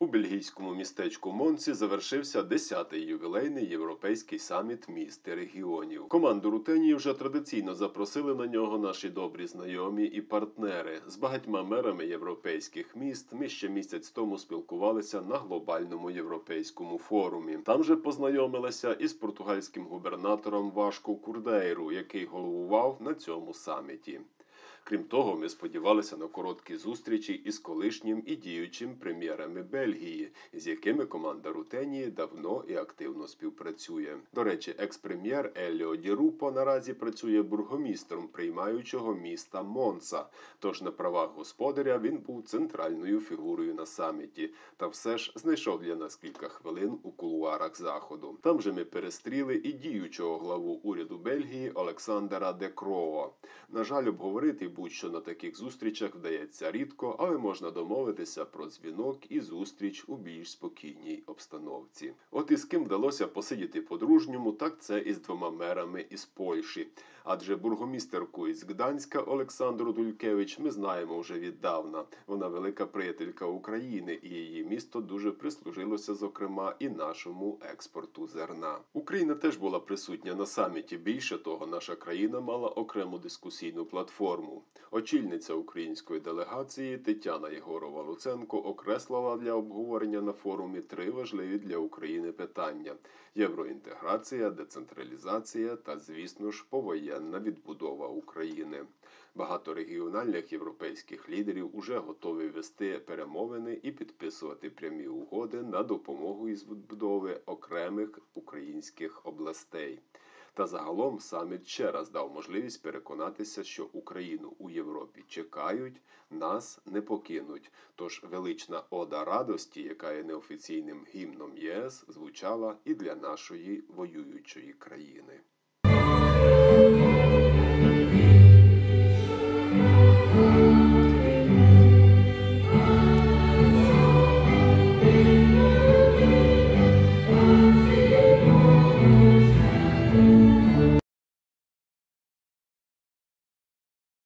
У бельгійському містечку Монці завершився 10-й ювілейний європейський саміт міст і регіонів. Команду Рутенії вже традиційно запросили на нього наші добрі знайомі і партнери. З багатьма мерами європейських міст ми ще місяць тому спілкувалися на глобальному європейському форумі. Там же познайомилися із португальським губернатором Вашку Курдейру, який головував на цьому саміті. Крім того, ми сподівалися на короткі зустрічі із колишнім і діючим прем'єрами Бельгії, з якими команда Рутенії давно і активно співпрацює. До речі, екс-прем'єр Еліо Ді Рупо наразі працює бургомістром приймаючого міста Монца, тож на правах господаря він був центральною фігурою на саміті, та все ж знайшов для нас кілька хвилин у кулуарах Заходу. Там же ми перестріли і діючого главу уряду Бельгії Олександера Де Кроо. На жаль, обговорити будь-що на таких зустрічах вдається рідко, але можна домовитися про дзвінок і зустріч у більш спокійній обстановці. От із ким вдалося посидіти по-дружньому, так це із двома мерами із Польщі. Адже бургомістерку із Гданська Олександру Дулькевич ми знаємо вже віддавна. Вона велика приятелька України, і її місто дуже прислужилося, зокрема, і нашому експорту зерна. Україна теж була присутня на саміті. Більше того, наша країна мала окрему дискусійну платформу. Очільниця української делегації Тетяна Єгорова-Луценко окреслила для обговорення на форумі 3 важливі для України питання – євроінтеграція, децентралізація та, звісно ж, повоєнна відбудова України. Багато регіональних європейських лідерів уже готові вести перемовини і підписувати прямі угоди на допомогу із відбудови окремих українських областей. Та загалом саміт ще раз дав можливість переконатися, що Україну у Європі чекають, нас не покинуть. Тож велична ода радості, яка є неофіційним гімном ЄС, звучала і для нашої воюючої країни.